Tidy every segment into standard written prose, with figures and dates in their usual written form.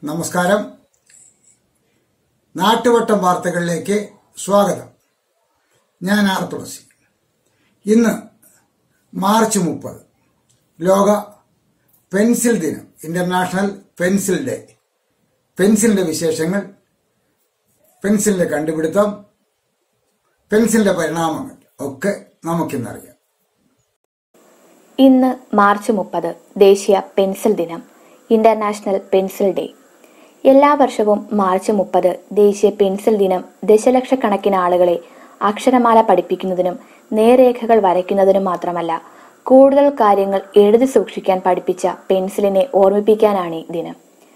നമസ്കാരം. നാട്ടുവട്ടം വാർത്തകളിലേക്ക് സ്വാഗതം. ഞാൻ R.Thulasi. ഇന്ന് മാർച്ച് 30, ലോക പെൻസിൽ ദിനം, ഇന്റർനാഷണൽ പെൻസിൽ ഡേ. പെൻസിലിന്റെ വിശേഷങ്ങൾ, പെൻസിലിന്റെ കണ്ടുപിടുത്തം, പെൻസിലിന്റെ പരിണാമങ്ങൾ ഒക്കെ നമുക്കിന്നറിയാം. ഇന്ന് മാർച്ച് 30 ദേശീയ പെൻസിൽ ദിനം, ഇന്റർനാഷണൽ പെൻസിൽ ഡേ. എല്ലാ വർഷവും മാർച്ച് 30 ദേശീയ പെൻസിൽ ദിനം ദശലക്ഷക്കണക്കിന് ആളുകളെ അക്ഷരമാല പഠിപ്പിക്കുന്നതിനും നേർരേഖകൾ വരയ്ക്കുന്നതിനും മാത്രമല്ല, കൂടുതൽ കാര്യങ്ങൾ എഴുതി സൂക്ഷിക്കാൻ പഠിപ്പിച്ച പെൻസിലിനെ ഓർമ്മിപ്പിക്കാനാണ് ഈ ദിനം.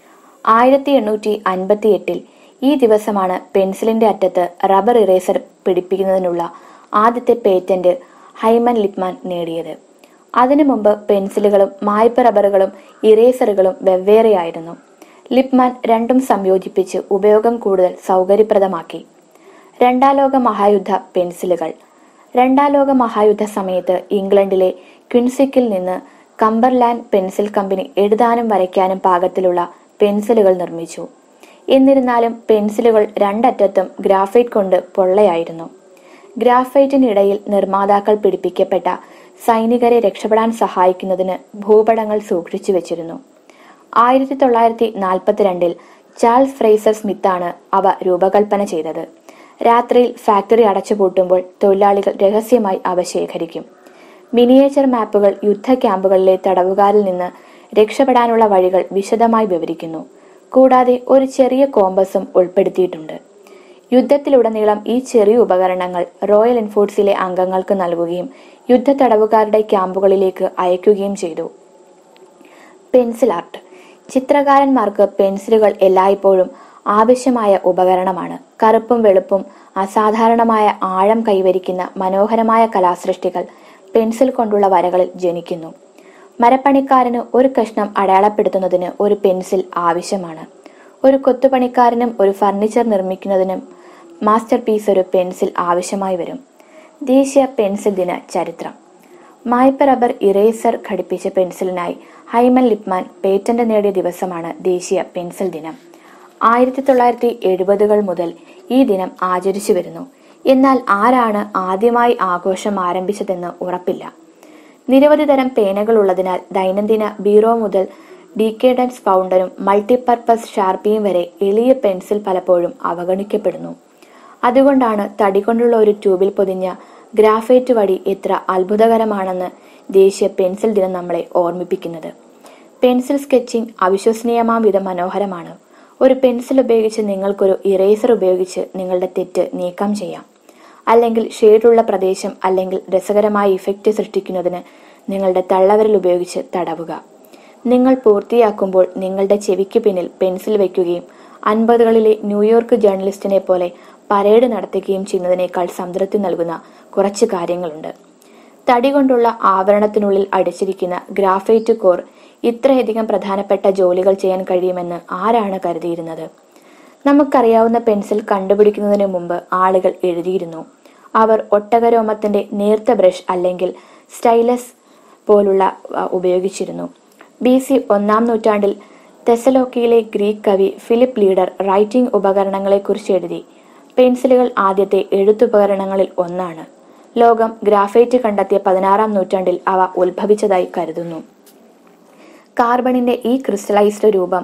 1858 ഈ ദിവസമാണ് പെൻസിലിന്റെ അറ്റത്ത് റബ്ബർ ഇറേസർ പിടിപ്പിക്കുന്നതിനുള്ള ആദ്യത്തെ പേറ്റന്റ് ഹൈമൻ ലിപ്മാൻ നേടിയത്. അതിനു മുമ്പ് പെൻസിലുകളും മായ്പ റബ്ബറുകളും ഇറേസറുകളും വെവ്വേറെയായിരുന്നു. ലിപ്മാൻ രണ്ടും സംയോജിപ്പിച്ച് ഉപയോഗം കൂടുതൽ സൗകര്യപ്രദമാക്കി. രണ്ടാം ലോക മഹായുദ്ധ പെൻസിലുകൾ. രണ്ടാം ലോക മഹായുദ്ധ സമയത്ത് ഇംഗ്ലണ്ടിലെ ക്വിൻസിക്കിൽ നിന്ന് കംബർലാൻഡ് പെൻസിൽ കമ്പനി എഴുതാനും വരയ്ക്കാനും പാകത്തിലുള്ള പെൻസിലുകൾ നിർമ്മിച്ചു. എന്നിരുന്നാലും പെൻസിലുകൾ രണ്ടറ്റത്തും ഗ്രാഫൈറ്റ് കൊണ്ട് പൊള്ളയായിരുന്നു. ഗ്രാഫൈറ്റിനിടയിൽ നിർമ്മാതാക്കൾ പിടിപ്പിക്കപ്പെട്ട സൈനികരെ രക്ഷപ്പെടാൻ സഹായിക്കുന്നതിന് ഭൂപടങ്ങൾ സൂക്ഷിച്ചു വെച്ചിരുന്നു. 1942 ചാൾസ് ഫ്രേസർ സ്മിത്താണ് അവ രൂപകൽപ്പന ചെയ്തത്. രാത്രിയിൽ ഫാക്ടറി അടച്ചുപൂട്ടുമ്പോൾ തൊഴിലാളികൾ രഹസ്യമായി അവ ശേഖരിക്കും. മിനിയേച്ചർ മാപ്പുകൾ യുദ്ധ ക്യാമ്പുകളിലെ തടവുകാരിൽ നിന്ന് രക്ഷപ്പെടാനുള്ള വഴികൾ വിശദമായി വിവരിക്കുന്നു. കൂടാതെ ഒരു ചെറിയ കോമ്പസും ഉൾപ്പെടുത്തിയിട്ടുണ്ട്. യുദ്ധത്തിലുടനീളം ഈ ചെറിയ ഉപകരണങ്ങൾ റോയൽ എൻഫോഴ്സിലെ അംഗങ്ങൾക്ക് നൽകുകയും യുദ്ധ തടവുകാരുടെ ക്യാമ്പുകളിലേക്ക് അയക്കുകയും ചെയ്തു. Pencil art. ചിത്രകാരന്മാർക്ക് പെൻസിലുകൾ എല്ലായ്പ്പോഴും ആവശ്യമായ ഉപകരണമാണ്. കറുപ്പും വെളുപ്പും അസാധാരണമായ ആഴം കൈവരിക്കുന്ന മനോഹരമായ കലാസൃഷ്ടികൾ പെൻസിൽ കൊണ്ടുള്ള വരകളിൽ ജനിക്കുന്നു. മരപ്പണിക്കാരന് ഒരു കഷ്ണം അടയാളപ്പെടുത്തുന്നതിന് ഒരു പെൻസിൽ ആവശ്യമാണ്. ഒരു കൊത്തുപണിക്കാരനും ഒരു ഫർണിച്ചർ നിർമ്മിക്കുന്നതിനും മാസ്റ്റർ പീസ് ഒരു പെൻസിൽ ആവശ്യമായി വരും. ദേശീയ പെൻസിൽ ദിന ചരിത്രം. മായ്പ റബ്ബർ ഇറേസർ ഘടിപ്പിച്ച പെൻസിലിനായി ഹൈമൻ ലിപ്മാൻ പേറ്റന്റ് നേടിയ ദിവസമാണ് ദേശീയ പെൻസിൽ ദിനം. 1970 മുതൽ ഈ ദിനം ആചരിച്ചു വരുന്നു. എന്നാൽ ആരാണ് ആദ്യമായി ആഘോഷം ആരംഭിച്ചതെന്ന് ഉറപ്പില്ല. നിരവധി തരം പേനകൾ ഉള്ളതിനാൽ ദൈനംദിന ബീറോ മുതൽ ഡീക്കേഡൻസ് ഫൗണ്ടനും മൾട്ടിപർപ്പസ് ഷാർപ്പിയും വരെ എളിയ പെൻസിൽ പലപ്പോഴും അവഗണിക്കപ്പെടുന്നു. അതുകൊണ്ടാണ് തടി കൊണ്ടുള്ള ഒരു ട്യൂബിൽ പൊതിഞ്ഞ ഗ്രാഫൈറ്റ് വടി എത്ര അത്ഭുതകരമാണെന്ന് ദേശീയ പെൻസിൽ ദിനം നമ്മളെ ഓർമ്മിപ്പിക്കുന്നത്. പെൻസിൽ സ്കെച്ചിങ് അവിശ്വസനീയമാം വിധം മനോഹരമാണ്. ഒരു പെൻസിൽ ഉപയോഗിച്ച് നിങ്ങൾക്കൊരു ഇറേസർ ഉപയോഗിച്ച് നിങ്ങളുടെ തെറ്റ് നീക്കം ചെയ്യാം. അല്ലെങ്കിൽ ഷെയ്ഡുള്ള പ്രദേശം അല്ലെങ്കിൽ രസകരമായ ഇഫക്റ്റ് സൃഷ്ടിക്കുന്നതിന് നിങ്ങളുടെ തള്ളവിരൽ ഉപയോഗിച്ച് തടവുക. നിങ്ങൾ പൂർത്തിയാക്കുമ്പോൾ നിങ്ങളുടെ ചെവിക്ക് പിന്നിൽ പെൻസിൽ വയ്ക്കുകയും 50കളിലെ ന്യൂയോർക്ക് ജേർണലിസ്റ്റിനെ പോലെ പരേഡ് നടത്തുകയും ചെയ്യുന്നതിനേക്കാൾ സംതൃപ്തി നൽകുന്ന കുറച്ച് കാര്യങ്ങളുണ്ട്. തടി കൊണ്ടുള്ള ആവരണത്തിനുള്ളിൽ അടിച്ചിരിക്കുന്ന ഗ്രാഫൈറ്റ് കോർ ഇത്രയധികം പ്രധാനപ്പെട്ട ജോലികൾ ചെയ്യാൻ കഴിയുമെന്ന് ആരാണ് കരുതിയിരുന്നത്? നമുക്കറിയാവുന്ന പെൻസിൽ കണ്ടുപിടിക്കുന്നതിന് മുമ്പ് ആളുകൾ എഴുതിയിരുന്നു. അവർ ഒട്ടകരോമത്തിന്റെ നേർത്ത ബ്രഷ് അല്ലെങ്കിൽ സ്റ്റൈലസ് പോലുള്ള ഉപയോഗിച്ചിരുന്നു. BC 1-ാം നൂറ്റാണ്ടിൽ തെസലോക്കിയിലെ ഗ്രീക്ക് കവി ഫിലിപ്പ് ലീഡർ റൈറ്റിംഗ് ഉപകരണങ്ങളെക്കുറിച്ച് എഴുതി. പെൻസിലുകൾ ആദ്യത്തെ എഴുത്തുപകരണങ്ങളിൽ ഒന്നാണ്. ലോകം ഗ്രാഫൈറ്റ് കണ്ടെത്തിയ 16-ാം നൂറ്റാണ്ടിൽ അവ ഉത്ഭവിച്ചതായി കരുതുന്നു. കാർബണിന്റെ ഈ ക്രിസ്റ്റലൈസ്ഡ് രൂപം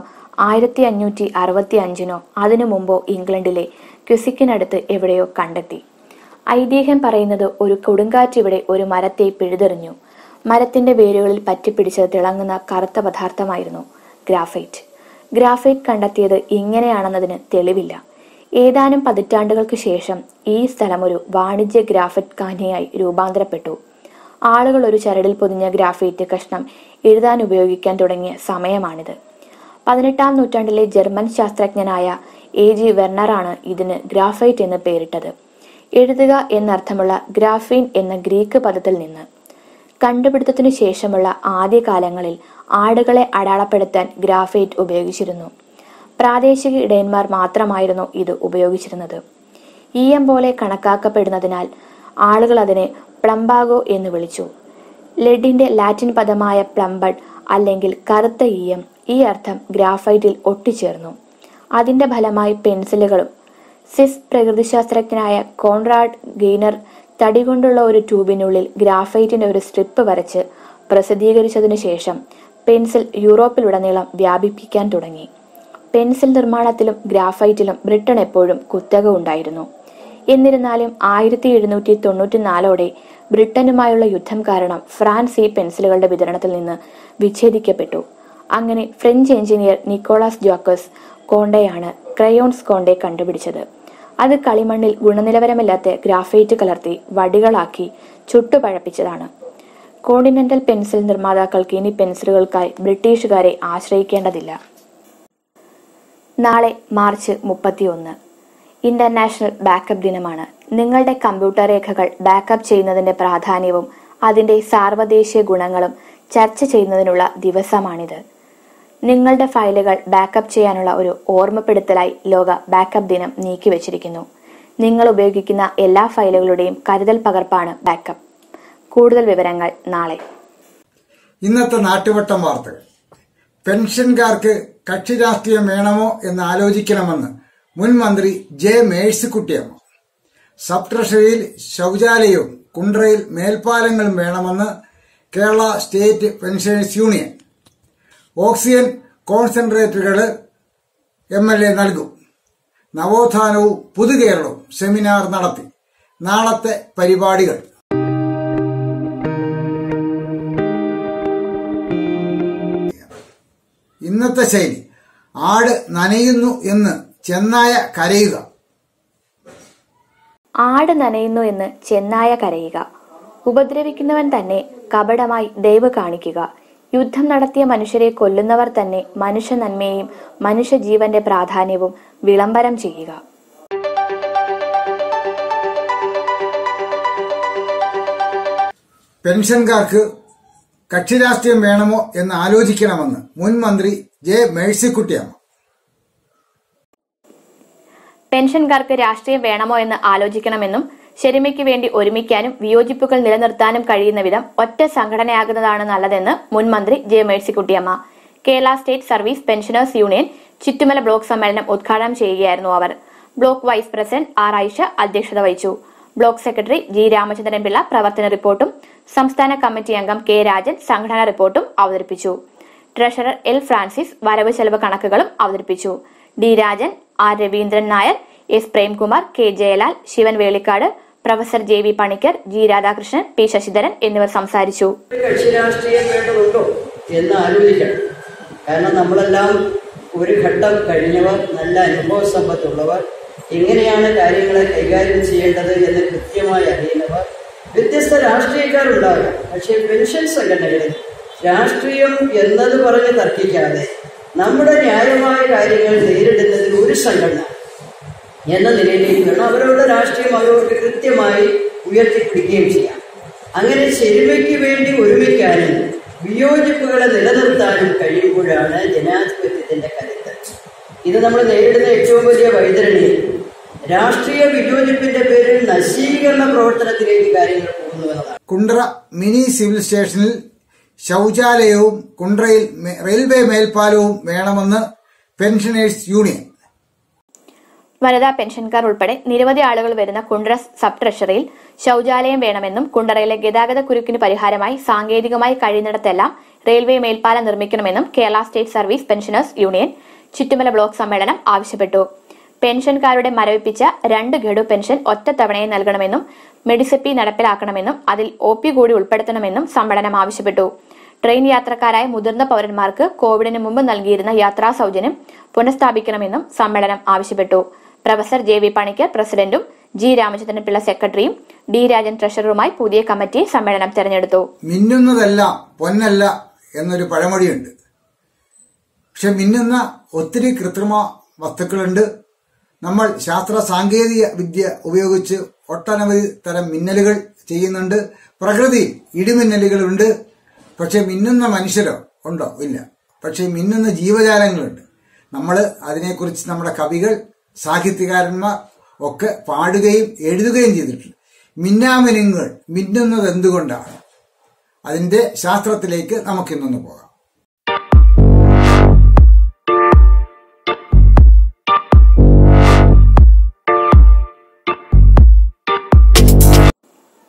1565-നോ അതിനു മുമ്പോ ഇംഗ്ലണ്ടിലെ ക്വിസിക്കിനടുത്ത് എവിടെയോ കണ്ടെത്തി. ഐതിഹ്യം പറയുന്നത് ഒരു കൊടുങ്കാറ്റ് ഇവിടെ ഒരു മരത്തെ പിഴുതെറിഞ്ഞു. മരത്തിന്റെ വേരുകളിൽ പറ്റിപ്പിടിച്ച് തിളങ്ങുന്ന കറുത്ത പദാർത്ഥമായിരുന്നു ഗ്രാഫൈറ്റ്. ഗ്രാഫൈറ്റ് കണ്ടെത്തിയത് ഇങ്ങനെയാണെന്നതിന് തെളിവില്ല. ഏതാനും പതിറ്റാണ്ടുകൾക്ക് ശേഷം ഈ സ്ഥലം ഒരു വാണിജ്യ ഗ്രാഫൈറ്റ് ഖാനിയായി രൂപാന്തരപ്പെട്ടു. ആളുകൾ ഒരു ചരടിൽ പൊതിഞ്ഞ ഗ്രാഫൈറ്റ് കഷ്ണം എഴുതാൻ ഉപയോഗിക്കാൻ തുടങ്ങിയ സമയമാണിത്. 18-ാം നൂറ്റാണ്ടിലെ ജർമ്മൻ ശാസ്ത്രജ്ഞനായ A.G. വെർണറാണ് ഇതിന് ഗ്രാഫൈറ്റ് എന്ന് പേരിട്ടത്. എഴുതുക എന്നർത്ഥമുള്ള ഗ്രാഫീൻ എന്ന ഗ്രീക്ക് പദത്തിൽ നിന്ന്. കണ്ടുപിടുത്തത്തിനു ശേഷമുള്ള ആദ്യകാലങ്ങളിൽ ആടുകളെ അടയാളപ്പെടുത്താൻ ഗ്രാഫൈറ്റ് ഉപയോഗിച്ചിരുന്നു. പ്രാദേശിക ഇടയന്മാർ മാത്രമായിരുന്നു ഇത് ഉപയോഗിച്ചിരുന്നത്. ഈയം പോലെ കണക്കാക്കപ്പെടുന്നതിനാൽ ആളുകൾ അതിനെ പ്ലംബാഗോ എന്ന് വിളിച്ചു. ലെഡിന്റെ ലാറ്റിൻ പദമായ പ്ലംബഡ് അല്ലെങ്കിൽ കറുത്ത ഈയം ഈ അർത്ഥം ഗ്രാഫൈറ്റിൽ ഒട്ടിച്ചേർന്നു. അതിന്റെ ഫലമായി പെൻസിലുകളും സ്വിസ് പ്രകൃതിശാസ്ത്രജ്ഞനായ കോൺറാഡ് ഗെയ്നർ തടി കൊണ്ടുള്ള ഒരു ട്യൂബിനുള്ളിൽ ഗ്രാഫൈറ്റിന്റെ ഒരു സ്ട്രിപ്പ് വരച്ച് പ്രസിദ്ധീകരിച്ചതിനു ശേഷം പെൻസിൽ യൂറോപ്പിലുടനീളം വ്യാപിപ്പിക്കാൻ തുടങ്ങി. പെൻസിൽ നിർമ്മാണത്തിലും ഗ്രാഫൈറ്റിലും ബ്രിട്ടൻ എപ്പോഴും കുത്തക ഉണ്ടായിരുന്നു. എന്നിരുന്നാലും 1794 ബ്രിട്ടനുമായുള്ള യുദ്ധം കാരണം ഫ്രാൻസ് ഈ പെൻസിലുകളുടെ വിതരണത്തിൽ നിന്ന് വിച്ഛേദിക്കപ്പെട്ടു. അങ്ങനെ ഫ്രഞ്ച് എഞ്ചിനീയർ നിക്കോളാസ് ജാക്കസ് കോണ്ടെയാണ് ക്രയോൺസ് കോണ്ടെ കണ്ടുപിടിച്ചത്. അത് കളിമണ്ണിൽ ഗുണനിലവാരമില്ലാത്ത ഗ്രാഫൈറ്റ് കലർത്തി വടികളാക്കി ചുട്ടുപഴപ്പിച്ചതാണ്. കോണ്ടിനെന്റൽ പെൻസിൽ നിർമ്മാതാക്കൾക്ക് ഇനി പെൻസിലുകൾക്കായി ബ്രിട്ടീഷുകാരെ ആശ്രയിക്കേണ്ടതില്ല. നാളെ മാർച്ച് 31 ഇന്റർനാഷണൽ ബാക്കപ്പ് ദിനമാണ്. നിങ്ങളുടെ കമ്പ്യൂട്ടർ രേഖകൾ ബാക്കപ്പ് ചെയ്യുന്നതിന്റെ പ്രാധാന്യവും അതിന്റെ സാർവദേശീയ ഗുണങ്ങളും ചർച്ച ചെയ്യുന്നതിനുള്ള ദിവസമാണിത്. നിങ്ങളുടെ ഫയലുകൾ ബാക്കപ്പ് ചെയ്യാനുള്ള ഒരു ഓർമ്മപ്പെടുത്തലായി ലോക ബാക്കപ്പ് ദിനം നീക്കിവച്ചിരിക്കുന്നു. നിങ്ങൾ ഉപയോഗിക്കുന്ന എല്ലാ ഫയലുകളുടെയും കരുതൽ പകർപ്പാണ് ബാക്കപ്പ്. കൂടുതൽ വിവരങ്ങൾ നാളെ. ഇന്നത്തെ നാട്ടുവട്ടം വാർത്തകൾ. പെൻഷൻകാർക്ക് കക്ഷി രാഷ്ട്രീയം വേണമോ എന്ന് ആലോചിക്കണമെന്ന് മുൻ മന്ത്രി ജെ മേഴ്സിക്കുട്ടിയമ്മ. സബ് ട്രഷറിയിൽ ശൌചാലയവും കുണ്ട്രയിൽ മേൽപ്പാലങ്ങളും വേണമെന്ന് Kerala state pensioners union. Oxygen കോൺസെൻട്രേറ്ററുകൾ MLA നൽകും. നവോത്ഥാനവും പുതുകേരളവും സെമിനാർ നടത്തി. നാളത്തെ പരിപാടികൾ. ഇന്നത്തെ ശൈലി: ആട് നനയുന്നു എന്ന് ചെന്നായ കരയുക. ആട് നനയുന്നു എന്ന് ചെന്നായ കരയുക. ഉപദ്രവിക്കുന്നവൻ തന്നെ കപടമായി ദയവ് കാണിക്കുക. യുദ്ധം നടത്തിയ മനുഷ്യരെ കൊല്ലുന്നവർ തന്നെ മനുഷ്യ നന്മയെയും മനുഷ്യജീവന്റെ പ്രാധാന്യവും വിളംബരം ചെയ്യുക. പെൻഷൻകാർക്ക് കക്ഷി രാഷ്ട്രീയം വേണമോ എന്ന് ആലോചിക്കണമെന്ന് മുൻ മന്ത്രി ജെ മേഴ്സിക്കുട്ടിയമ്മ. പെൻഷൻകാർക്ക് രാഷ്ട്രീയം വേണമോ എന്ന് ആലോചിക്കണമെന്നും ശരിമയ്ക്ക് വേണ്ടി ഒരുമിക്കാനും വിയോജിപ്പുകൾ നിലനിർത്താനും കഴിയുന്ന വിധം ഒറ്റ സംഘടനയാകുന്നതാണ് നല്ലതെന്ന് മുൻ മന്ത്രി J Mercykuttyamma. Kerala state service pensioners union Chittumala block സമ്മേളനം ഉദ്ഘാടനം ചെയ്യുകയായിരുന്നു അവർ. Block vice president R. Ayisha അധ്യക്ഷത വഹിച്ചു. Block secretary G. Ramachandran Pillai പ്രവർത്തന റിപ്പോർട്ടും സംസ്ഥാന കമ്മിറ്റി അംഗം K. രാജൻ സംഘടനാ റിപ്പോർട്ടും അവതരിപ്പിച്ചു. Treasurer L. ഫ്രാൻസിസ് വരവ് ചെലവ് കണക്കുകളും അവതരിപ്പിച്ചു. D. Rajan, R. Raveendran Nair, S. Premkumar, K. Jayalal, Sivan Velikkad, professor J. V. Panicker, G. Radhakrishnan, P. Sasidharan എന്നിവർ സംസാരിച്ചു. കക്ഷി രാഷ്ട്രീയം വേണ്ടതുണ്ടോ എന്ന് ആലോചിക്കണം. കാരണം നമ്മളെല്ലാം ഒരു ഘട്ടം കഴിഞ്ഞവർ, നല്ല അനുഭവ സമ്പത്തുള്ളവർ, എങ്ങനെയാണ് കാര്യങ്ങളെ കൈകാര്യം ചെയ്യേണ്ടത് എന്ന് കൃത്യമായി അറിയുന്നവർ, വ്യത്യസ്ത രാഷ്ട്രീയക്കാരുണ്ടാകാം. പക്ഷേ പെൻഷൻ സംഘടനകളിൽ രാഷ്ട്രീയം എന്നത് പറഞ്ഞ് തർക്കിക്കാതെ നമ്മുടെ ന്യായമായ കാര്യങ്ങൾ നേരിടുന്നതിൽ ഒരു സംഘടന എന്ന നിലയിലേക്ക് വേണം അവരവരുടെ രാഷ്ട്രീയം അവരവർക്ക് കൃത്യമായി ഉയർത്തിപ്പിടിക്കുകയും ചെയ്യാം. അങ്ങനെ ചെരുമയ്ക്ക് വേണ്ടി ഒരുമിക്കാനും വിയോജിപ്പുകളെ നിലനിർത്താനും കഴിയുമ്പോഴാണ് ജനാധിപത്യത്തിന്റെ കരുത്ത്. ഇത് നമ്മൾ നേരിടുന്ന ഏറ്റവും വലിയ വൈതരണി രാഷ്ട്രീയ വിയോജിപ്പിന്റെ പേരിൽ നശീകരണ പ്രവർത്തനത്തിലേക്ക് കാര്യങ്ങൾ പോകുന്നു എന്നതാണ്. കുണ്ട്ര മിനി സിവിൽ സ്റ്റേഷനിൽ ശൌചാലയവും കുണ്ട്രയിൽ റെയിൽവേ മേൽപ്പാലവും വേണമെന്ന് പെൻഷനേഴ്സ് യൂണിയൻ. വനിതാ പെൻഷൻകാർ ഉൾപ്പെടെ നിരവധി ആളുകൾ വരുന്ന കുണ്ട്ര സബ് ട്രഷറിയിൽ ശൌചാലയം വേണമെന്നും കുണ്ട്രയിലെ ഗതാഗത കുരുക്കിന് പരിഹാരമായി സാങ്കേതികമായി കഴിയുന്നിടത്തെല്ലാം റെയിൽവേ മേൽപ്പാലം നിർമ്മിക്കണമെന്നും Kerala state service pensioners union Chuttumala block സമ്മേളനം ആവശ്യപ്പെട്ടു. പെൻഷൻകാരുടെ മരവിപ്പിച്ച 2 ഗഡു പെൻഷൻ ഒറ്റത്തവണയെ നൽകണമെന്നും മെഡിസെപ്പി നടപ്പിലാക്കണമെന്നും അതിൽ OP കൂടി ഉൾപ്പെടുത്തണമെന്നും സമ്മേളനം ആവശ്യപ്പെട്ടു. ട്രെയിൻ യാത്രക്കാരായ മുതിർന്ന പൌരന്മാർക്ക് കോവിഡിന് മുമ്പ് നൽകിയിരുന്ന യാത്രാ സൗജന്യം പുനഃസ്ഥാപിക്കണമെന്നും സമ്മേളനം ആവശ്യപ്പെട്ടു. Professor J. V. പണിക്കർ പ്രസിഡന്റും G. രാമചന്ദ്രൻ പിള്ള സെക്രട്ടറിയും D. രാജൻ ട്രഷററുമായി പുതിയ കമ്മിറ്റിയെ സമ്മേളനം തെരഞ്ഞെടുത്തു. മിന്നുന്നതെല്ലാം പൊന്നല്ല എന്നൊരു പഴമൊഴിയുണ്ട്. പക്ഷെ മിന്നുന്ന ഒത്തിരി കൃത്രിമ വസ്തുക്കളുണ്ട്. നമ്മൾ ശാസ്ത്ര സാങ്കേതിക വിദ്യ ഉപയോഗിച്ച് ഒട്ടനവധി തരം മിന്നലുകൾ ചെയ്യുന്നുണ്ട്. പ്രകൃതിയിൽ ഇടിമിന്നലുകളുണ്ട്. പക്ഷെ മിന്നുന്ന മനുഷ്യരോ ഉണ്ടോ? ഇല്ല. പക്ഷെ മിന്നുന്ന ജീവജാലങ്ങളുണ്ട്. നമ്മൾ അതിനെക്കുറിച്ച് നമ്മുടെ കവികൾ, സാഹിത്യകാരന്മാർ ഒക്കെ പാടുകയും എഴുതുകയും ചെയ്തിട്ടുണ്ട്. മിന്നാമിനുങ്ങൾ മിന്നുന്നത് എന്തുകൊണ്ടാണ്? അതിന്റെ ശാസ്ത്രത്തിലേക്ക് നമുക്കിന്നൊന്ന് പോകാം.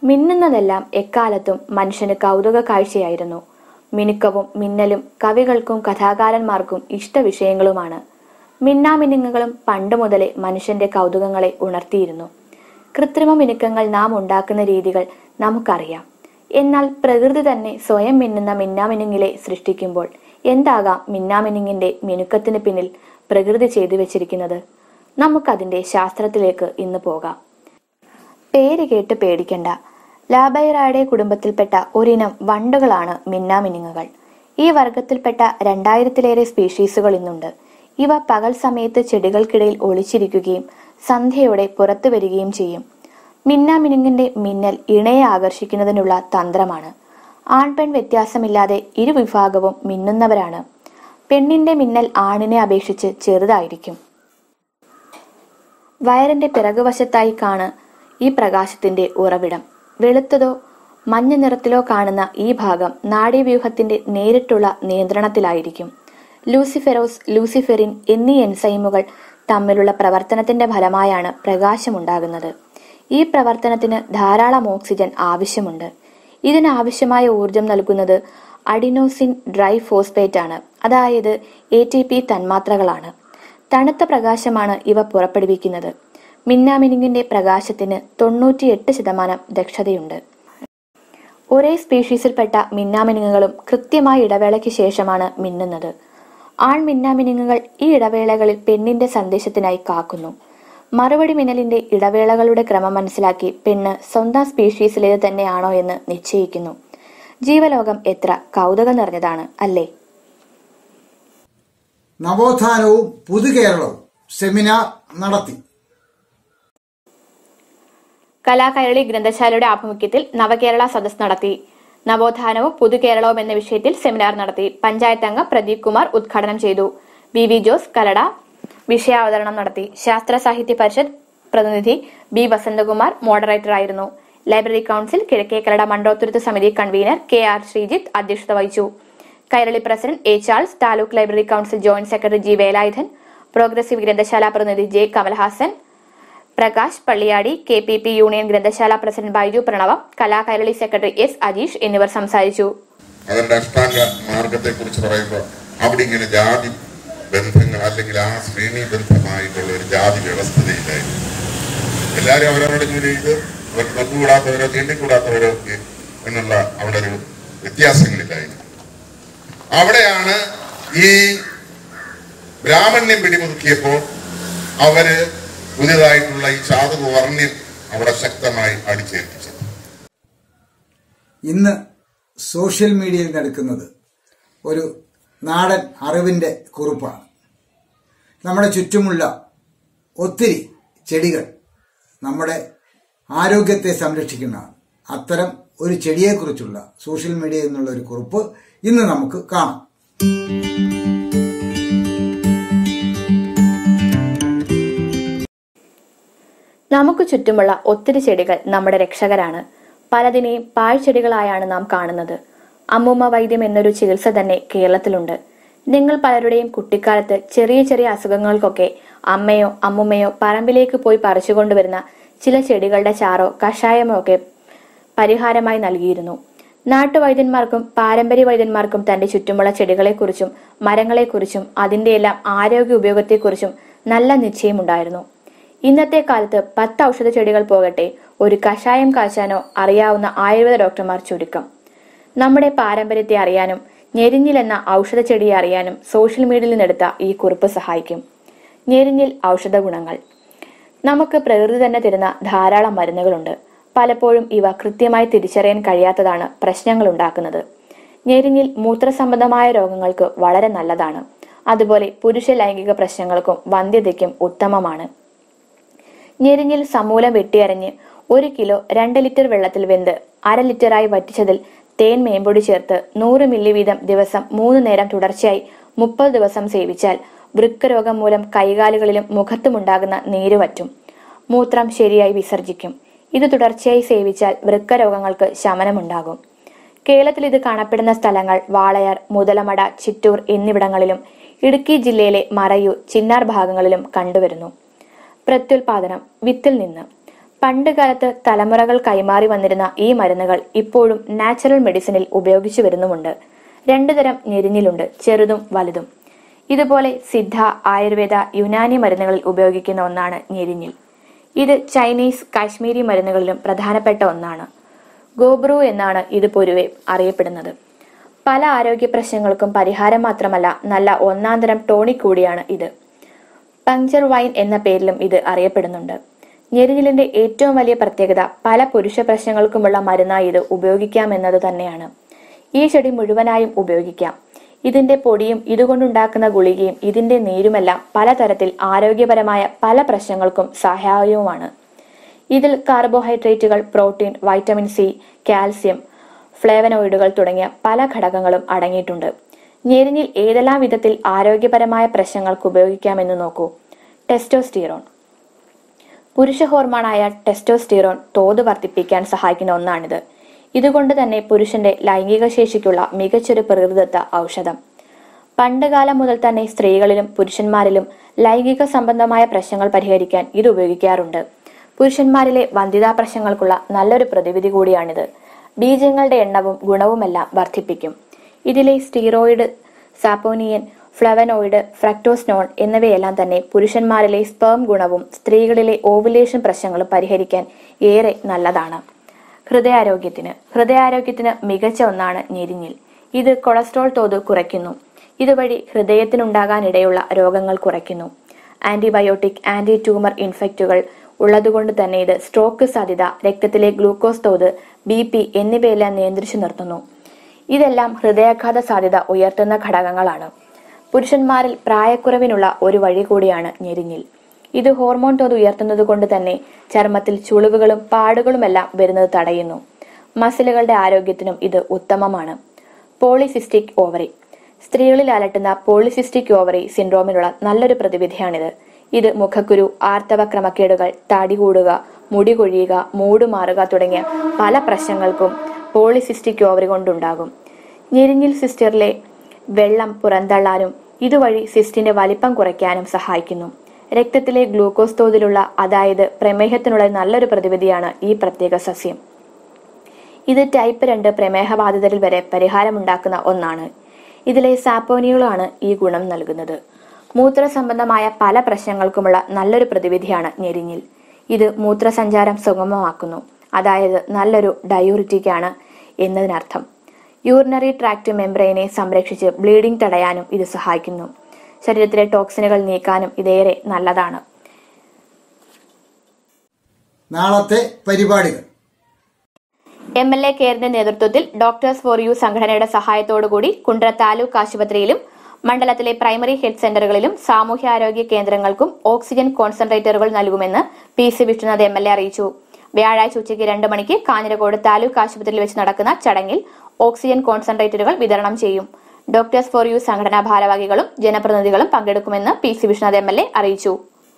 മിന്നുന്നതെല്ലാം എക്കാലത്തും മനുഷ്യന് കൗതുക കാഴ്ചയായിരുന്നു. മിനുക്കവും മിന്നലും കവികൾക്കും കഥാകാരന്മാർക്കും ഇഷ്ടവിഷയങ്ങളുമാണ്. മിന്നാമിനുങ്ങുകളും പണ്ട് മുതലേ മനുഷ്യന്റെ കൗതുകങ്ങളെ ഉണർത്തിയിരുന്നു. കൃത്രിമ മിനുക്കങ്ങൾ നാം ഉണ്ടാക്കുന്ന രീതികൾ നമുക്കറിയാം. എന്നാൽ പ്രകൃതി തന്നെ സ്വയം മിന്നുന്ന മിന്നാമിനുങ്ങിലെ സൃഷ്ടിക്കുമ്പോൾ എന്താകാം മിന്നാമിനുങ്ങിന്റെ മിനുക്കത്തിന് പിന്നിൽ പ്രകൃതി ചെയ്തു വെച്ചിരിക്കുന്നത്? നമുക്കതിന്റെ ശാസ്ത്രത്തിലേക്ക് ഇന്ന് പോകാം. പേര് കേട്ട് പേടിക്കണ്ട. ലാബൈറായുടെ കുടുംബത്തിൽപ്പെട്ട ഒരിനം വണ്ടുകളാണ് മിന്നാമിനുങ്ങുകൾ. ഈ വർഗത്തിൽപ്പെട്ട 2000-ലേറെ സ്പീഷീസുകൾ ഇന്നുണ്ട്. ഇവ പകൽ സമയത്ത് ചെടികൾക്കിടയിൽ ഒളിച്ചിരിക്കുകയും സന്ധ്യയോടെ പുറത്തു വരികയും ചെയ്യും. മിന്നാമിനുങ്ങിന്റെ മിന്നൽ ഇണയെ ആകർഷിക്കുന്നതിനുള്ള തന്ത്രമാണ്. ആൺപെൺ വ്യത്യാസമില്ലാതെ ഇരുവിഭാഗവും മിന്നുന്നവരാണ്. പെണ്ണിന്റെ മിന്നൽ ആണിനെ അപേക്ഷിച്ച് ചെറുതായിരിക്കും. വയറിന്റെ പിറകുവശത്തായി കാണ് ഈ പ്രകാശത്തിന്റെ ഉറവിടം. വെളുത്തതോ മഞ്ഞ നിറത്തിലോ കാണുന്ന ഈ ഭാഗം നാഡീവ്യൂഹത്തിന്റെ നേരിട്ടുള്ള നിയന്ത്രണത്തിലായിരിക്കും. ലൂസിഫെറോസ്, ലൂസിഫെറിൻ എന്നീ എൻസൈമുകൾ തമ്മിലുള്ള പ്രവർത്തനത്തിന്റെ ഫലമായാണ് പ്രകാശമുണ്ടാകുന്നത്. ഈ പ്രവർത്തനത്തിന് ധാരാളം ഓക്സിജൻ ആവശ്യമുണ്ട്. ഇതിനാവശ്യമായ ഊർജം നൽകുന്നത് അഡിനോസിൻ ഡ്രൈ ഫോസ്ഫേറ്റ് ആണ്, അതായത് ATP തന്മാത്രകളാണ്. തണുത്ത പ്രകാശമാണ് ഇവ പുറപ്പെടുവിക്കുന്നത്. മിന്നാമിനുങ്ങിന്റെ പ്രകാശത്തിന് 98% ദക്ഷതയുണ്ട്. ഒരേ സ്പീഷീസിൽപ്പെട്ട മിന്നാമിനുങ്ങുകളും കൃത്യമായ ഇടവേളയ്ക്ക് ശേഷമാണ് മിന്നുന്നത്. ആൺ മിന്നാമിനുങ്ങുകൾ ഈ ഇടവേളകളിൽ പെണ്ണിന്റെ സന്ദേശത്തിനായി കാക്കുന്നു. മറുപടി മിന്നലിന്റെ ഇടവേളകളുടെ ക്രമം മനസ്സിലാക്കി പെണ്ണ് സ്വന്തം സ്പീഷീസിലേത് തന്നെയാണോ എന്ന് നിശ്ചയിക്കുന്നു. ജീവലോകം എത്ര കൗതുകം നിറഞ്ഞതാണ് അല്ലേ? നവോത്ഥാനവും പുതുകേരളവും സെമിനാർ നടത്തി. കലാകൈരളി ഗ്രന്ഥശാലയുടെ ആഭിമുഖ്യത്തിൽ നവകേരള സദസ് നടത്തി. നവോത്ഥാനവും പുതുകേരളവും എന്ന വിഷയത്തിൽ സെമിനാർ നടത്തി. പഞ്ചായത്ത് അംഗം പ്രദീപ് കുമാർ ഉദ്ഘാടനം ചെയ്തു. BV ജോസ് കലട വിഷയാവതരണം നടത്തി. ശാസ്ത്ര സാഹിത്യ പരിഷത്ത് പ്രതിനിധി B വസന്തകുമാർ മോഡറേറ്റർ ആയിരുന്നു. ലൈബ്രറി കൌൺസിൽ കിഴക്കേ കലട മണ്ടോത്തുരുത്ത് സമിതി കൺവീനർ KR ശ്രീജിത്ത് അധ്യക്ഷത വഹിച്ചു. Kairali president A Charles, taluk library council joint secretary G Velayudhan, progressive ഗ്രന്ഥശാല പ്രതിനിധി J Kamalhaasan, Prakash Palliyadi, KPP union ഗ്രന്ഥശാല president Baiju Pranavam, Kalakairali secretary S Ajeesh എന്നിവർ സംസാരിച്ചു. അതിന്റെ അഷ്ടാംഗ മാർഗത്തെ കുറിച്ച് പറയുമ്പോൾ അവിടെ ഇങ്ങനെ ജാതി ബന്ധങ്ങൾ അല്ലെങ്കിൽ ആ ശ്രേണി ബന്ധമായിട്ടുള്ള ഒരു ജാതി വ്യവസ്ഥതയില്ലായിരുന്നു. എല്ലാവരും അവരവരുടെ ജോലി ചെയ്ത് അവർക്ക് തൊട്ടുകൂടാത്തവരോ തീണ്ടിക്കൂടാത്തവരോ എന്നുള്ള അവിടെ ഒരു വ്യത്യാസങ്ങളില്ലായിരുന്നു. അവിടെയാണ് ഈ ബ്രാഹ്മണ്യം പിടിമുറുക്കിയപ്പോൾ അവര് പുതിയതായിട്ടുള്ള ഈ ചാതുക വർണ്ണ്യം അവിടെ ശക്തമായി അടിച്ചേൽപ്പിച്ചത്. ഇന്ന് സോഷ്യൽ മീഡിയയിൽ നടക്കുന്നത് ഒരു നാടൻ അറിവിന്റെ കുറിപ്പാണ്. നമ്മുടെ ചുറ്റുമുള്ള ഒത്തിരി ചെടികൾ നമ്മുടെ ആരോഗ്യത്തെ സംരക്ഷിക്കുന്നതാണ്. അത്തരം ഒരു ചെടിയെക്കുറിച്ചുള്ള സോഷ്യൽ മീഡിയയിൽ നിന്നുള്ള ഒരു കുറിപ്പ് ഇന്ന് നമുക്ക് കാണാം. നമുക്ക് ചുറ്റുമുള്ള ഒത്തിരി ചെടികൾ നമ്മുടെ രക്ഷകരാണ്. പലതിനെയും പാഴ്ചെടികളായാണ് നാം കാണുന്നത്. അമ്മൂമ്മ വൈദ്യം എന്നൊരു ചികിത്സ തന്നെ കേരളത്തിലുണ്ട്. നിങ്ങൾ പലരുടെയും കുട്ടിക്കാലത്ത് ചെറിയ ചെറിയ അസുഖങ്ങൾക്കൊക്കെ അമ്മയോ അമ്മുമ്മയോ പറമ്പിലേക്ക് പോയി പറിച്ചുകൊണ്ടുവരുന്ന ചില ചെടികളുടെ ചാറോ കഷായമോ ഒക്കെ പരിഹാരമായി നൽകിയിരുന്നു. നാട്ടുവൈദ്യന്മാർക്കും പാരമ്പര്യ വൈദ്യന്മാർക്കും തന്റെ ചുറ്റുമുള്ള ചെടികളെക്കുറിച്ചും മരങ്ങളെക്കുറിച്ചും അതിന്റെയെല്ലാം ആരോഗ്യ ഉപയോഗത്തെക്കുറിച്ചും നല്ല നിശ്ചയമുണ്ടായിരുന്നു. ഇന്നത്തെ കാലത്ത് 10 ഔഷധ ചെടികൾ പോകട്ടെ, ഒരു കഷായം കാച്ചാനോ അറിയാവുന്ന ആയുർവേദ ഡോക്ടർമാർ ചുരുക്കം. നമ്മുടെ പാരമ്പര്യത്തെ അറിയാനും ഞെരിഞ്ഞിൽ എന്ന ഔഷധ ചെടിയെ അറിയാനും സോഷ്യൽ മീഡിയയിൽ നിന്നെടുത്ത ഈ കുറിപ്പ് സഹായിക്കും. ഞെരിഞ്ഞിൽ ഔഷധ ഗുണങ്ങൾ. നമുക്ക് പ്രകൃതി തന്നെ തരുന്ന ധാരാളം മരുന്നുകളുണ്ട്. പലപ്പോഴും ഇവ കൃത്യമായി തിരിച്ചറിയാൻ കഴിയാത്തതാണ് പ്രശ്നങ്ങൾ ഉണ്ടാക്കുന്നത്. ഞെരിഞ്ഞിൽ മൂത്രസംബന്ധമായ രോഗങ്ങൾക്ക് വളരെ നല്ലതാണ്. അതുപോലെ പുരുഷ ലൈംഗിക പ്രശ്നങ്ങൾക്കും വന്ധ്യതയ്ക്കും ഉത്തമമാണ്. ഞെരിഞ്ഞിൽ സമൂലം വെട്ടിയരഞ്ഞ് 1 കിലോ 2 ലിറ്റർ വെള്ളത്തിൽ വെന്ത് 1/2 ലിറ്ററായി വറ്റിച്ചതിൽ തേൻ മേമ്പൊടി ചേർത്ത് 100 മില്ലി വീതം ദിവസം 3 നേരം തുടർച്ചയായി 30 ദിവസം സേവിച്ചാൽ വൃക്കരോഗം മൂലം കൈകാലുകളിലും മുഖത്തുമുണ്ടാകുന്ന നീര് വറ്റും. മൂത്രം ശരിയായി വിസർജിക്കും. ഇത് തുടർച്ചയായി സേവിച്ചാൽ വൃക്കരോഗങ്ങൾക്ക് ശമനമുണ്ടാകും. കേരളത്തിൽ ഇത് കാണപ്പെടുന്ന സ്ഥലങ്ങൾ വാളയാർ, മുതലമട, ചിറ്റൂർ എന്നിവിടങ്ങളിലും ഇടുക്കി ജില്ലയിലെ മറയൂർ, ചിന്നാർ ഭാഗങ്ങളിലും കണ്ടുവരുന്നു. പ്രത്യുൽപാദനം. വിത്തിൽ നിന്ന് പണ്ട് കാലത്ത് തലമുറകൾ കൈമാറി വന്നിരുന്ന ഈ മരുന്നുകൾ ഇപ്പോഴും നാച്ചുറൽ മെഡിസിനിൽ ഉപയോഗിച്ചു വരുന്നുമുണ്ട്. 2 തരം ഞെരിഞ്ഞിലുണ്ട്, ചെറുതും വലുതും. ഇതുപോലെ സിദ്ധ, ആയുർവേദ, യുനാനി മരുന്നുകളിൽ ഉപയോഗിക്കുന്ന ഒന്നാണ് ഞെരിഞ്ഞിൽ. ഇത് ചൈനീസ്, കാശ്മീരി മരുന്നുകളിലും പ്രധാനപ്പെട്ട ഒന്നാണ്. ഗോബ്രു എന്നാണ് ഇത് പൊതുവെ അറിയപ്പെടുന്നത്. പല ആരോഗ്യ പ്രശ്നങ്ങൾക്കും പരിഹാരം മാത്രമല്ല, നല്ല ഒന്നാന്തരം ടോണിക് കൂടിയാണ് ഇത്. പങ്ചർ വൈൻ എന്ന പേരിലും ഇത് അറിയപ്പെടുന്നുണ്ട്. ഞെരിഞ്ഞിലിന്റെ ഏറ്റവും വലിയ പ്രത്യേകത പല പുരുഷ പ്രശ്നങ്ങൾക്കുമുള്ള മരുന്നായി ഇത് ഉപയോഗിക്കാമെന്നത് തന്നെയാണ്. ഈ ചെടി മുഴുവനായും ഉപയോഗിക്കാം. ഇതിന്റെ പൊടിയും ഇതുകൊണ്ടുണ്ടാക്കുന്ന ഗുളികയും ഇതിന്റെ നീരുമെല്ലാം പലതരത്തിൽ ആരോഗ്യപരമായ പല പ്രശ്നങ്ങൾക്കും സഹായവുമാണ്. ഇതിൽ കാർബോഹൈഡ്രേറ്റുകൾ, പ്രോട്ടീൻ, വൈറ്റമിൻ സി, കാൽസ്യം, ഫ്ലേവനോയിഡുകൾ തുടങ്ങിയ പല ഘടകങ്ങളും അടങ്ങിയിട്ടുണ്ട്. ഞെരിഞ്ഞിൽ ഏതെല്ലാം വിധത്തിൽ ആരോഗ്യപരമായ പ്രശ്നങ്ങൾക്ക് ഉപയോഗിക്കാമെന്ന് നോക്കൂ. ടെസ്റ്റോസ്റ്റിറോൺ. പുരുഷ ഹോർമോണായ ടെസ്റ്റോസ്റ്റിറോൺ തോത് വർദ്ധിപ്പിക്കാൻ സഹായിക്കുന്ന ഒന്നാണിത്. ഇതുകൊണ്ട് തന്നെ പുരുഷന്റെ ലൈംഗിക ശേഷിക്കുള്ള മികച്ചൊരു പ്രകൃതിദത്ത ഔഷധം. പണ്ടുകാലം മുതൽ തന്നെ സ്ത്രീകളിലും പുരുഷന്മാരിലും ലൈംഗിക സംബന്ധമായ പ്രശ്നങ്ങൾ പരിഹരിക്കാൻ ഇത് ഉപയോഗിക്കാറുണ്ട്. പുരുഷന്മാരിലെ വന്ധ്യതാ പ്രശ്നങ്ങൾക്കുള്ള നല്ലൊരു പ്രതിവിധി കൂടിയാണിത്. ബീജങ്ങളുടെ എണ്ണവും ഗുണവുമെല്ലാം വർദ്ധിപ്പിക്കും. ഇതിലെ സ്റ്റീറോയിഡ്, സാപ്പോനിയൻ, ഫ്ലവനോയിഡ്, ഫ്രക്ടോസ്നോൺ എന്നിവയെല്ലാം തന്നെ പുരുഷന്മാരിലെ സ്പേം ഗുണവും സ്ത്രീകളിലെ ഓവുലേഷൻ പ്രശ്നങ്ങളും പരിഹരിക്കാൻ ഏറെ നല്ലതാണ്. ഹൃദയാരോഗ്യത്തിന് മികച്ച ഒന്നാണ് ഞെരിഞ്ഞിൽ. ഇത് കൊളസ്ട്രോൾ തോത് കുറയ്ക്കുന്നു. ഇതുവഴി ഹൃദയത്തിനുണ്ടാകാനിടയുള്ള രോഗങ്ങൾ കുറയ്ക്കുന്നു. ആന്റിബയോട്ടിക്, ആന്റി ട്യൂമർ ഇൻഫെക്റ്റുകൾ ഉള്ളതുകൊണ്ട് തന്നെ ഇത് സ്ട്രോക്ക് സാധ്യത, രക്തത്തിലെ ഗ്ലൂക്കോസ് തോത്, BP എന്നിവയെല്ലാം നിയന്ത്രിച്ചു നിർത്തുന്നു. ഇതെല്ലാം ഹൃദയാഘാത സാധ്യത ഉയർത്തുന്ന ഘടകങ്ങളാണ്. പുരുഷന്മാരിൽ പ്രായക്കുറവിനുള്ള ഒരു വഴി കൂടിയാണ് ഞെരിഞ്ഞിൽ. ഇത് ഹോർമോൺ തോത് ഉയർത്തുന്നത് കൊണ്ട് തന്നെ ചർമ്മത്തിൽ ചുളിവുകളും പാടുകളുമെല്ലാം വരുന്നത് തടയുന്നു. മസിലുകളുടെ ആരോഗ്യത്തിനും ഇത് ഉത്തമമാണ്. Polycystic ovary. സ്ത്രീകളിൽ അലട്ടുന്ന പോളിസിസ്റ്റിക് ഓവറി സിൻഡ്രോമിനുള്ള നല്ലൊരു പ്രതിവിധിയാണിത്. ഇത് മുഖക്കുരു, ആർത്തവ ക്രമക്കേടുകൾ, തടി കൂടുക, മുടി കൊഴിയുക, മൂട് മാറുക തുടങ്ങിയ പല പ്രശ്നങ്ങൾക്കും പോളിസിസ്റ്റിക് ഓവറി കൊണ്ടുണ്ടാകും. ഞെരിഞ്ഞിൽ സിസ്റ്ററിലെ വെള്ളം പുറന്തള്ളാനും ഇതുവഴി സിസ്റ്റിന്റെ വലിപ്പം കുറയ്ക്കാനും സഹായിക്കുന്നു. രക്തത്തിലെ ഗ്ലൂക്കോസ് തോതിലുള്ള, അതായത് പ്രമേഹത്തിനുള്ള നല്ലൊരു പ്രതിവിധിയാണ് ഈ പ്രത്യേക സസ്യം. ഇത് ടൈപ്പ് 2 പ്രമേഹബാധിതരിൽ വരെ പരിഹാരമുണ്ടാക്കുന്ന ഒന്നാണ്. ഇതിലെ സാപ്പോനികളാണ് ഈ ഗുണം നൽകുന്നത്. മൂത്രസംബന്ധമായ പല പ്രശ്നങ്ങൾക്കുമുള്ള നല്ലൊരു പ്രതിവിധിയാണ് ഞെരിഞ്ഞിൽ. ഇത് മൂത്രസഞ്ചാരം സുഗമമാക്കുന്നു, അതായത് നല്ലൊരു ഡയൂറിറ്റിക് ആണ് എന്നതിനർത്ഥം. യൂറിനറി ട്രാക്ട് മെംബ്രെയിനെ സംരക്ഷിച്ച് ബ്ലീഡിംഗ് തടയാനും ഇത് സഹായിക്കുന്നു. ശരീരത്തിലെ ടോക്സിനുകൾ നീക്കാനും ഇതേറെ നല്ലതാണ്. നാളത്തെ പരിപാടികൾ. MLA കെയറിന്റെ നേതൃത്വത്തിൽ ഡോക്ടേഴ്സ് ഫോർ യു സംഘടനയുടെ സഹായത്തോടുകൂടി കുണ്ട്ര താലൂക്ക് ആശുപത്രിയിലും മണ്ഡലത്തിലെ പ്രൈമറി ഹെൽത്ത് സെന്ററുകളിലും സാമൂഹ്യാരോഗ്യ കേന്ദ്രങ്ങൾക്കും ഓക്സിജൻ കോൺസെൻട്രേറ്ററുകൾ നൽകുമെന്ന് PC വിഷ്ണുനാഥ് MLA അറിയിച്ചു. വ്യാഴാഴ്ച ഉച്ചയ്ക്ക് 2 മണിക്ക് കാഞ്ഞിരക്കോട് താലൂക്ക് ആശുപത്രിയിൽ വെച്ച് നടക്കുന്ന ചടങ്ങിൽ ഓക്സിജൻ കോൺസെൻട്രേറ്ററുകൾ വിതരണം ചെയ്യും. ഡോക്ടേഴ്സ് ഫോർ യു സംഘടനാ ഭാരവാഹികളും ജനപ്രതിനിധികളും പങ്കെടുക്കുമെന്ന് PC വിഷ്ണുനാഥ് MLA അറിയിച്ചു.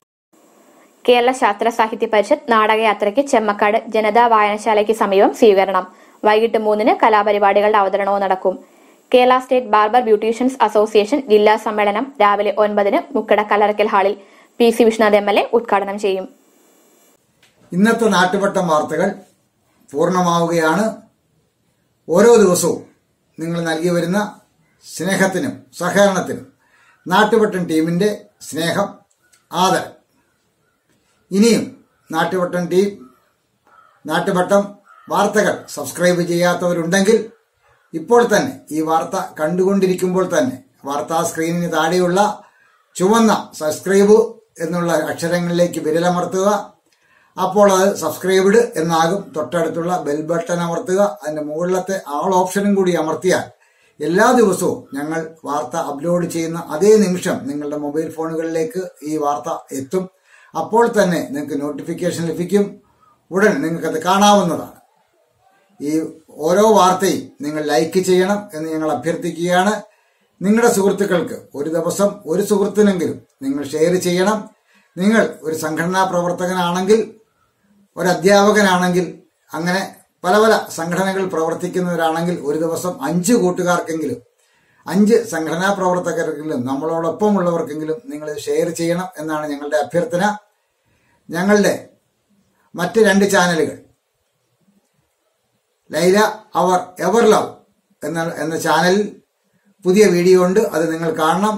കേരള ശാസ്ത്ര സാഹിത്യ പരിഷത്ത് നാടകയാത്രയ്ക്ക് ചെമ്മക്കാട് ജനതാ വായനശാലയ്ക്ക് സമീപം സ്വീകരണം. വൈകിട്ട് 3-ന് കലാപരിപാടികളുടെ അവതരണവും നടക്കും. Kerala state barber beauticians association ജില്ലാ സമ്മേളനം രാവിലെ 9-ന് മുക്കട കല്ലറക്കൽ ഹാളിൽ PC വിഷ്ണുനാഥ് MLA ഉദ്ഘാടനം ചെയ്യും. ഇന്നത്തെ നാട്ടുവട്ടം വാർത്തകൾ പൂർണ്ണമാവുകയാണ്. ഓരോ ദിവസവും നിങ്ങൾ നൽകി വരുന്ന സ്നേഹത്തിനും സഹകരണത്തിനും നാട്ടുവട്ടം ടീമിന്റെ സ്നേഹം, ആദരം. ഇനിയും നാട്ടുവട്ടം ടീം, നാട്ടുവട്ടം വാർത്തകൾ സബ്സ്ക്രൈബ് ചെയ്യാത്തവരുണ്ടെങ്കിൽ ഇപ്പോൾ തന്നെ ഈ വാർത്ത കണ്ടുകൊണ്ടിരിക്കുമ്പോൾ തന്നെ വാർത്താ സ്ക്രീനിന് താഴെയുള്ള ചുവന്ന സബ്സ്ക്രൈബ് എന്നുള്ള അക്ഷരങ്ങളിലേക്ക് വിരലമർത്തുക. അപ്പോൾ അത് സബ്സ്ക്രൈബ്ഡ് എന്നാകും. തൊട്ടടുത്തുള്ള ബെൽ ബട്ടൺ അമർത്തുക. അതിന്റെ മുകളിലത്തെ ആൾ ഓപ്ഷനും കൂടി അമർത്തിയാൽ എല്ലാ ദിവസവും ഞങ്ങൾ വാർത്ത അപ്ലോഡ് ചെയ്യുന്ന അതേ നിമിഷം നിങ്ങളുടെ മൊബൈൽ ഫോണുകളിലേക്ക് ഈ വാർത്ത എത്തും. അപ്പോൾ തന്നെ നിങ്ങൾക്ക് നോട്ടിഫിക്കേഷൻ ലഭിക്കും. ഉടൻ നിങ്ങൾക്കത് കാണാവുന്നതാണ്. ഈ ഓരോ വാർത്തയും നിങ്ങൾ ലൈക്ക് ചെയ്യണം എന്ന് ഞങ്ങൾ അഭ്യർത്ഥിക്കുകയാണ്. നിങ്ങളുടെ സുഹൃത്തുക്കൾക്ക് ഒരു ദിവസം ഒരു സുഹൃത്തിനെങ്കിലും നിങ്ങൾ ഷെയർ ചെയ്യണം. നിങ്ങൾ ഒരു സംഘടനാ പ്രവർത്തകനാണെങ്കിൽ, ഒരു അധ്യാപകനാണെങ്കിൽ, അങ്ങനെ പല പല സംഘടനകൾ പ്രവർത്തിക്കുന്നവരാണെങ്കിൽ ഒരു ദിവസം 5 കൂട്ടുകാർക്കെങ്കിലും, 5 സംഘടനാ പ്രവർത്തകർക്കെങ്കിലും, നമ്മളോടൊപ്പമുള്ളവർക്കെങ്കിലും നിങ്ങൾ ഷെയർ ചെയ്യണം എന്നാണ് ഞങ്ങളുടെ അഭ്യർത്ഥന. ഞങ്ങളുടെ മറ്റ് 2 ചാനലുകൾ, ലൈല അവർ എവർ ലവ് എന്ന ചാനലിൽ പുതിയ വീഡിയോ ഉണ്ട്, അത് നിങ്ങൾ കാണണം.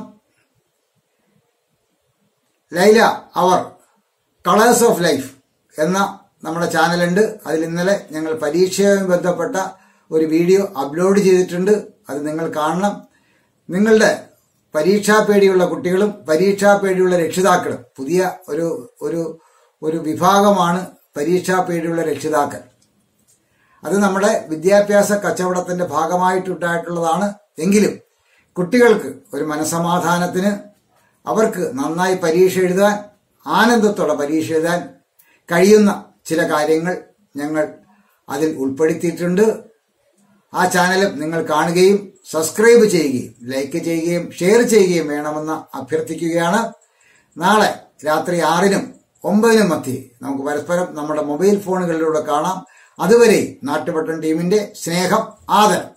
ലൈല അവർ കളേഴ്സ് ഓഫ് ലൈഫ് എന്ന നമ്മുടെ ചാനലുണ്ട്. അതിൽ ഇന്നലെ ഞങ്ങൾ പരീക്ഷയുമായി ബന്ധപ്പെട്ട ഒരു വീഡിയോ അപ്ലോഡ് ചെയ്തിട്ടുണ്ട്, അത് നിങ്ങൾ കാണണം. നിങ്ങളുടെ പരീക്ഷാ പേടിയുള്ള കുട്ടികളും പരീക്ഷാ പേടിയുള്ള രക്ഷിതാക്കളും, പുതിയ ഒരു വിഭാഗമാണ് പരീക്ഷാ പേടിയുള്ള രക്ഷിതാക്കൾ. അത് നമ്മുടെ വിദ്യാഭ്യാസ കച്ചവടത്തിന്റെ ഭാഗമായിട്ടുണ്ടായിട്ടുള്ളതാണ്. എങ്കിലും കുട്ടികൾക്ക് ഒരു മനസമാധാനത്തിന്, അവർക്ക് നന്നായി പരീക്ഷ എഴുതാൻ, ആനന്ദത്തോടെ പരീക്ഷ എഴുതാൻ കഴിയുന്ന ചില കാര്യങ്ങൾ ഞങ്ങൾ അതിൽ ഉൾപ്പെടുത്തിയിട്ടുണ്ട്. ആ ചാനലും നിങ്ങൾ കാണുകയും സബ്സ്ക്രൈബ് ചെയ്യുകയും ലൈക്ക് ചെയ്യുകയും ഷെയർ ചെയ്യുകയും വേണമെന്ന് അഭ്യർത്ഥിക്കുകയാണ്. നാളെ രാത്രി 6-നും 9-നും മധ്യേ നമുക്ക് പരസ്പരം നമ്മുടെ മൊബൈൽ ഫോണുകളിലൂടെ കാണാം. അതുവരെ നാട്ടുവട്ടം ടീമിന്റെ സ്നേഹം, ആദരം.